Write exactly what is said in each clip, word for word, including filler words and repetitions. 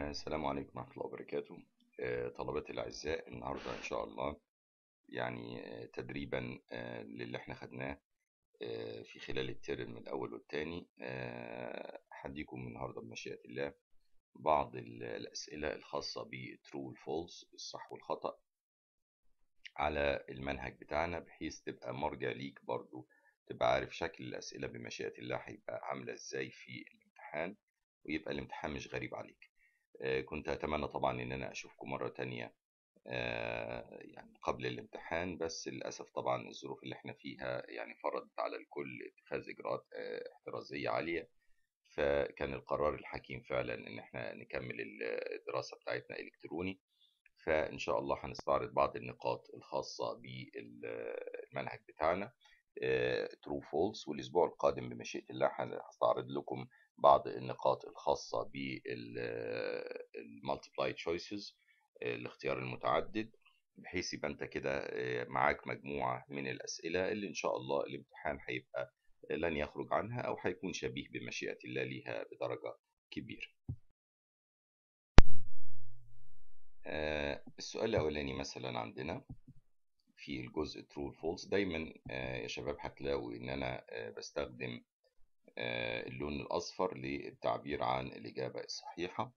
آه، السلام عليكم ورحمة الله وبركاته. آه، طلبتي الأعزاء، النهاردة إن شاء الله يعني آه، تدريبا آه، للي احنا خدناه آه، في خلال الترم الأول والثاني. هديكم النهاردة بمشيئة الله بعض ال- الأسئلة الخاصة بالترو والفولس، الصح والخطأ، على المنهج بتاعنا، بحيث تبقى مرجع ليك برضو، تبقى عارف شكل الأسئلة بمشيئة الله هيبقى عاملة إزاي في الامتحان، ويبقى الامتحان مش غريب عليك. آه، كنت أتمنى طبعا إن أنا أشوفكم مرة تانية آه، يعني قبل الامتحان، بس للأسف طبعا الظروف اللي احنا فيها يعني فرضت على الكل اتخاذ إجراءات آه، احترازية عالية. فكان القرار الحكيم فعلا إن احنا نكمل الدراسة بتاعتنا إلكتروني. فإن شاء الله هنستعرض بعض النقاط الخاصة بالمنهج بتاعنا ترو فولس، والأسبوع القادم بمشيئة الله هستعرض لكم بعض النقاط الخاصة بالمالتيبلاي تشويسز، الاختيار المتعدد، بحيث يبقى انت كده آه، معاك مجموعة من الأسئلة اللي إن شاء الله الامتحان هيبقى لن يخرج عنها، أو هيكون شبيه بمشيئة الله ليها بدرجة كبيرة. آه، السؤال الأولاني مثلا عندنا في الجزء true false. دايما آه، يا شباب هتلاقوا إن أنا آه، بستخدم آه، اللون الأصفر للتعبير عن الإجابة الصحيحة،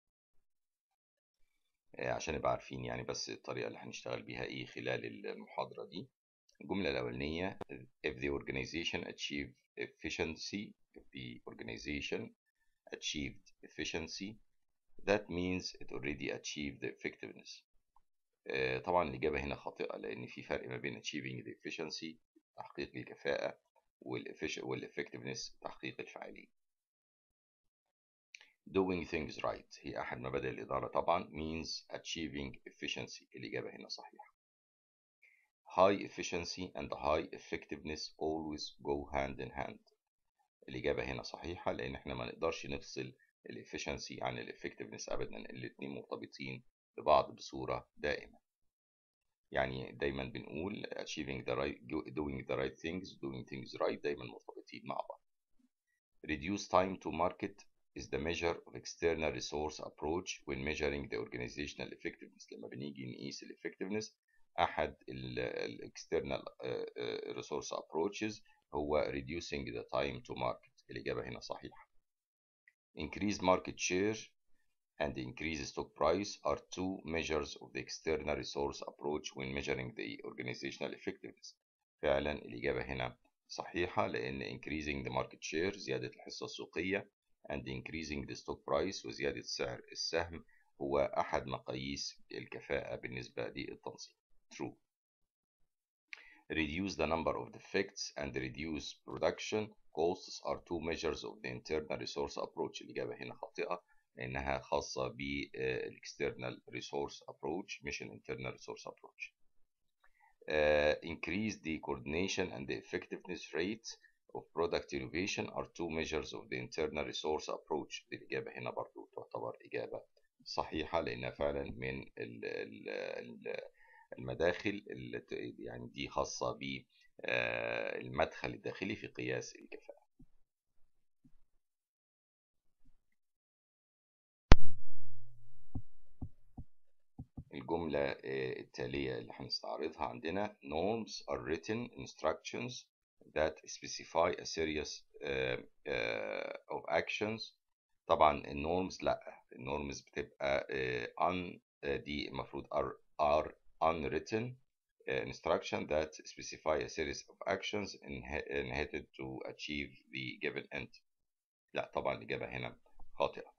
آه، عشان نبقى عارفين يعني بس الطريقة اللي هنشتغل بيها إيه خلال المحاضرة دي. الجملة الأولانية: if the organization achieved efficiency if the organization achieved efficiency that means it already achieved the effectiveness. آه، طبعا الإجابة هنا خاطئة، لأن في فرق ما بين achieving the efficiency تحقيق الكفاءة والeffectiveness تحقيق الفعالية. doing things right هي أحد مبادئ الإدارة طبعا، means achieving efficiency، الإجابة هنا صحيحة. high efficiency and high effectiveness always go hand in hand، الإجابة هنا صحيحة، لأن احنا ما نقدرش نفصل ال efficiency عن ال effectiveness أبدا، الاتنين مرتبطين ببعض بصورة دائمة. يعني دايما بنقول achieving the right doing the right things doing things right دايما مرتبطين مع بعض. reduce time to market is the measure of external resource approach when measuring the organizational effectiveness. لما بنيجي نقيس ال effectiveness، أحد ال external resource approaches هو reducing the time to market، الإجابة هنا صحيحة. increase market share and increase stock price are two measures of the external resource approach when measuring the organizational effectiveness. فعلا الإجابة هنا صحيحة، لأن increasing the market share زيادة الحصة السوقية and increasing the stock price وزيادة سعر السهم هو أحد مقاييس الكفاءة بالنسبة للتنظيم. True. reduce the number of defects and reduce production costs are two measures of the internal resource approach، الإجابة هنا خاطئة، لأنها خاصة بالاكسترنال ريسورس ابروتش مش الانترنال ريسورس ابروتش. increase the coordination and the effectiveness rate of product innovation are two measures of the internal resource approach، الإجابة هنا برضو تعتبر إجابة صحيحة، لأنها فعلا من ال ال ال المداخل اللي يعني دي خاصة بالمدخل الداخلي في قياس الكفاءة. الجملة التالية اللي هنستعرضها عندنا: norms are written instructions that specify a series uh, uh, of actions. طبعا النورمز لا، النورمز بتبقى uh, un uh, دي المفروض are, are unwritten uh, instruction that specify a series of actions inheaded to achieve the given end. لا طبعا الإجابة هنا خاطئة،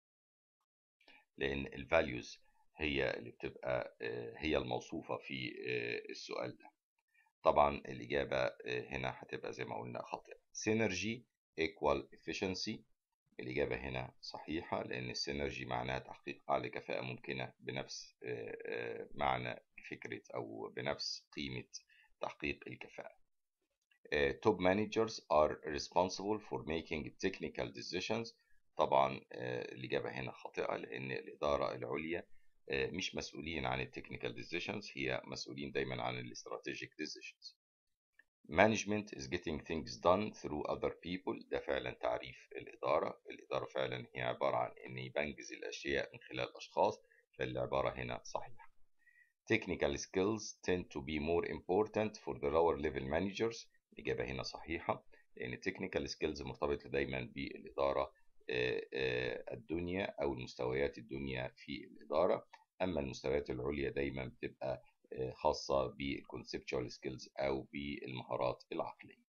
لأن ال values هي اللي بتبقى هي الموصوفة في السؤال ده. طبعا الإجابة هنا هتبقى زي ما قلنا خاطئة. synergy equal efficiency، الإجابة هنا صحيحة، لأن السينرجي معناها تحقيق أعلى كفاءة ممكنة بنفس معنى فكرة أو بنفس قيمة تحقيق الكفاءة. top managers are responsible for making technical decisions، طبعا الإجابة هنا خاطئة، لأن الإدارة العليا مش مسؤولين عن التكنيكال decisions، هي مسؤولين دايما عن الاستراتيجيك decisions. Management is getting things done through other people. ده فعلا تعريف الإدارة. الإدارة فعلا هي عبارة عن إني بنجز الأشياء من خلال أشخاص، فالعبارة هنا صحيحة. Technical skills tend to be more important for the lower level managers. الإجابة هنا صحيحة، لأن technical skills مرتبطة دايما بالإدارة الدنيا أو المستويات الدنيا في الإدارة، أما المستويات العليا دايما بتبقى خاصة بالconceptual skills أو بالمهارات العقلية.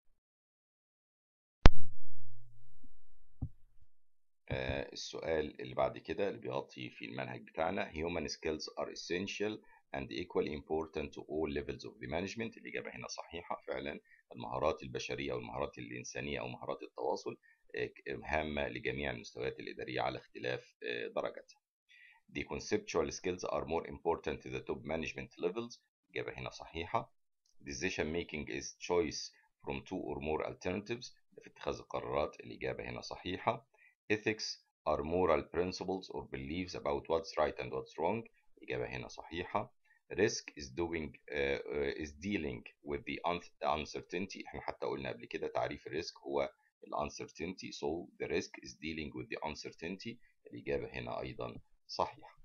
السؤال اللي بعد كده اللي بيغطي في المنهج بتاعنا: human skills are essential and equally important to all levels of the management. الإجابة هنا صحيحة، فعلا المهارات البشرية أو المهارات الإنسانية أو مهارات التواصل هامة لجميع المستويات الإدارية على اختلاف درجاتها. The conceptual skills are more important to the top management levels. الإجابة هنا صحيحة. Decision making is choice from two or more alternatives. في اتخاذ القرارات. الإجابة هنا صحيحة. Ethics are moral principles or beliefs about what's right and what's wrong. الإجابة هنا صحيحة. Risk is doing uh, uh, is dealing with the uncertainty. احنا حتى قلنا قبل كده تعريف الريسك هو uncertainty. So the risk is dealing with the uncertainty. الإجابة هنا أيضا صحيحة.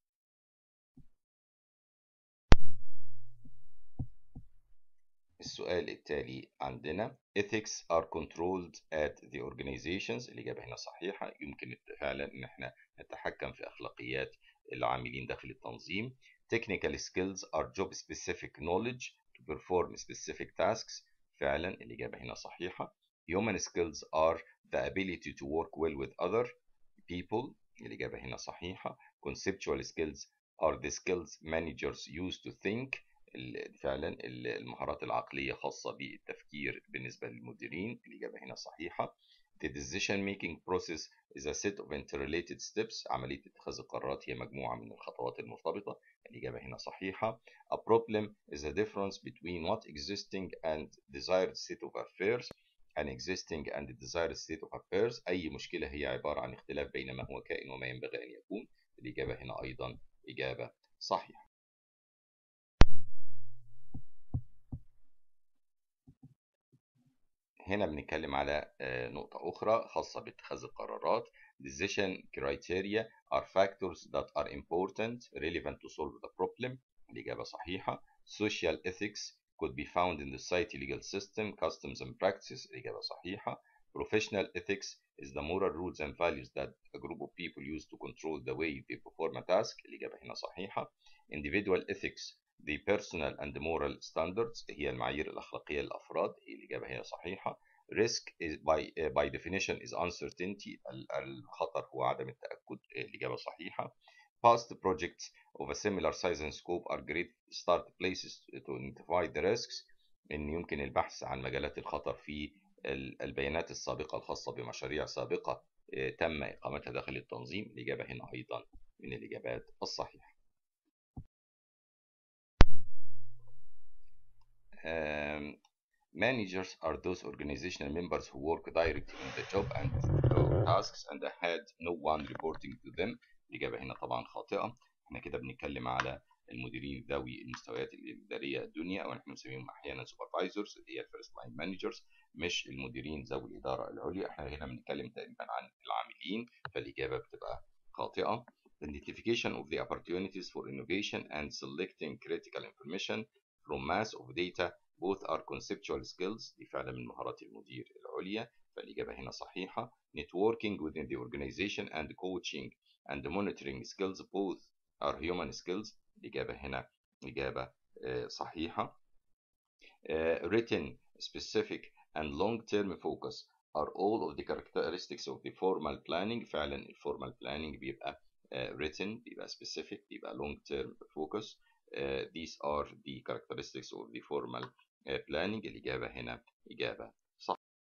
السؤال التالي عندنا: ethics are controlled at the organizations. الإجابة هنا صحيحة، يمكن فعلا إن احنا نتحكم في أخلاقيات العاملين داخل التنظيم. technical skills are job specific knowledge to perform specific tasks. فعلا الإجابة هنا صحيحة. human skills are the ability to work well with other people. الإجابة هنا صحيحة. conceptual skills are the skills managers use to think. فعلا المهارات العقلية خاصة بالتفكير بالنسبة للمديرين. الإجابة هنا صحيحة. The decision making process is a set of interrelated steps. عملية اتخاذ القرارات هي مجموعة من الخطوات المرتبطة. الإجابة هنا صحيحة. A problem is a difference between what existing and desired state of affairs. An existing and desired state of affairs. أي مشكلة هي عبارة عن اختلاف بين ما هو كائن وما ينبغي أن يكون. الإجابة هنا أيضا إجابة صحيحة. هنا بنتكلم على نقطة أخرى خاصة باتخاذ القرارات. Decision criteria are factors that are important, relevant to solve the problem. الإجابة صحيحة. Social ethics could be found in the society legal system, customs and practices. الإجابة صحيحة. Professional ethics is the moral rules and values that a group of people use to control the way they perform a task. الإجابة هنا صحيحة. Individual ethics the personal and moral standards هي المعايير الأخلاقية للأفراد. الإجابة هي صحيحة. risk is by uh, by definition is uncertainty. الخطر هو عدم التأكد. الإجابة صحيحة. Past projects of a similar size and scope are great start places to identify the risks. إن يمكن البحث عن مجالات الخطر في البيانات السابقة الخاصة بمشاريع سابقة تم إقامتها داخل التنظيم. الإجابة هنا أيضا من الإجابات الصحيحة. Um, Managers are those organizational members who work directly on the job and tasks and had no one reporting to them. الإجابة هنا طبعا خاطئة. احنا كده بنتكلم على المديرين ذوي المستويات الإدارية الدنيا، أو احنا بنسميهم أحيانا supervisors اللي هي الفيرست لاين مانجرز، مش المديرين ذوي الإدارة العليا. احنا هنا بنتكلم تقريبا عن العاملين، فالإجابة بتبقى خاطئة. Identification of the opportunities for innovation and selecting critical information from mass of data both are conceptual skills. دي فعلا من مهارات المدير العليا، فالإجابة هنا صحيحة. Networking within the organization and coaching and monitoring skills both are human skills. الإجابة هنا إجابة صحيحة. Written, specific and long-term focus are all of the characteristics of the formal planning. فعلا الفورمال planning بيبقى written، بيبقى specific، بيبقى long-term focus. Uh, these are the characteristics of the formal uh, planning. الإجابة هنا إجابة صح.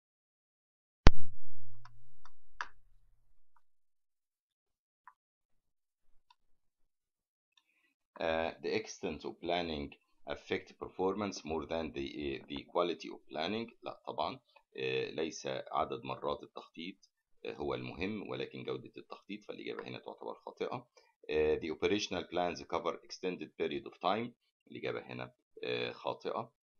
Uh, the extent of planning affect performance more than the, uh, the quality of planning. لا طبعا uh, ليس عدد مرات التخطيط uh, هو المهم، ولكن جودة التخطيط، فالإجابة هنا تعتبر خاطئة. Uh, the operational plans cover extended period of time. الإجابة هنا uh, خاطئة.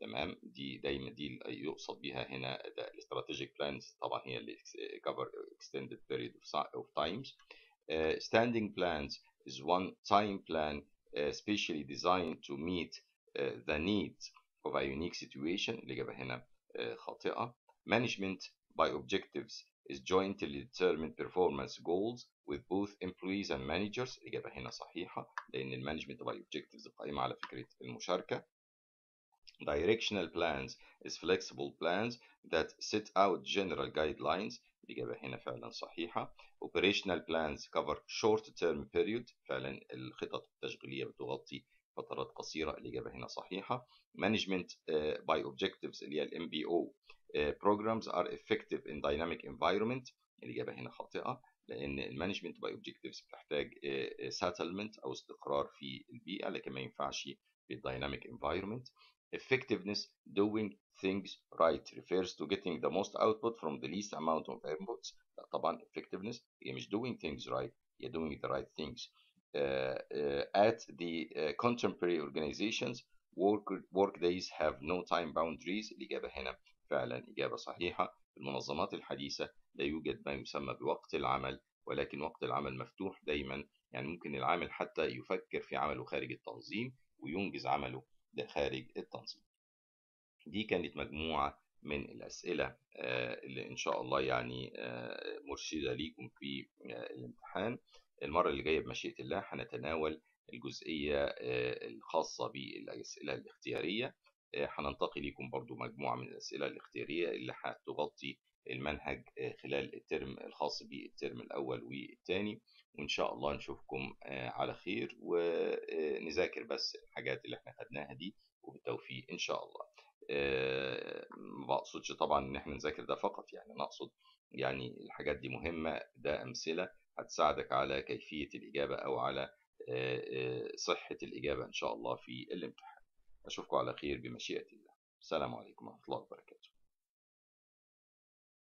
تمام. دي دايما دي ال- يقصد بيها هنا الاستراتيجيك بلانز، طبعا هي اللي cover extended period of si- of times. Uh, standing plans is one time plan uh, specially designed to meet uh, the needs of a unique situation. الإجابة هنا uh, خاطئة. Management by objectives is jointly determined performance goals with both employees and managers. الإجابة هنا صحيحة، لأن المانجمنت by objectives قائمة على فكرة المشاركة. Directional plans is flexible plans that set out general guidelines. الإجابة هنا فعلا صحيحة. Operational plans cover short term period. فعلا الخطط التشغيلية بتغطي فترات قصيرة. الإجابة هنا صحيحة. Management uh, by objectives اللي هي ال إم بي أو uh, programs are effective in dynamic environment. الإجابة هنا خاطئة، لأن المانجمنت باي اوبجكتيفز بتحتاج ساتلمنت أو استقرار في البيئة، لكن ما ينفعش في الدايناميك environment. Effectiveness, doing things right, refers to getting the most output from the least amount of inputs. لا طبعا effectiveness هي مش doing things right، هي doing the right things. Uh, uh, at the uh, contemporary organizations, work, work days have no time boundaries. الإجابة هنا فعلا إجابة صحيحة. في المنظمات الحديثة لا يوجد ما يسمى بوقت العمل، ولكن وقت العمل مفتوح دايما. يعني ممكن العامل حتى يفكر في عمله خارج التنظيم وينجز عمله خارج التنظيم. دي كانت مجموعة من الأسئلة اللي إن شاء الله يعني مرشدة ليكم في الامتحان. المرة اللي جاية بمشيئة الله هنتناول الجزئية الخاصة بالأسئلة الاختيارية. هننتقي لكم برضو مجموعة من الأسئلة الاختيارية اللي هتغطي المنهج خلال الترم الخاص بالترم الأول والثاني، وإن شاء الله نشوفكم على خير ونذاكر بس الحاجات اللي احنا خدناها دي، وبالتوفيق إن شاء الله. ما بقصدش طبعا إن احنا نذاكر ده فقط، يعني نقصد يعني الحاجات دي مهمة، ده أمثلة هتساعدك على كيفية الإجابة أو على صحة الإجابة إن شاء الله في الامتحان. أشوفكم على خير بمشيئة الله. السلام عليكم ورحمة الله وبركاته.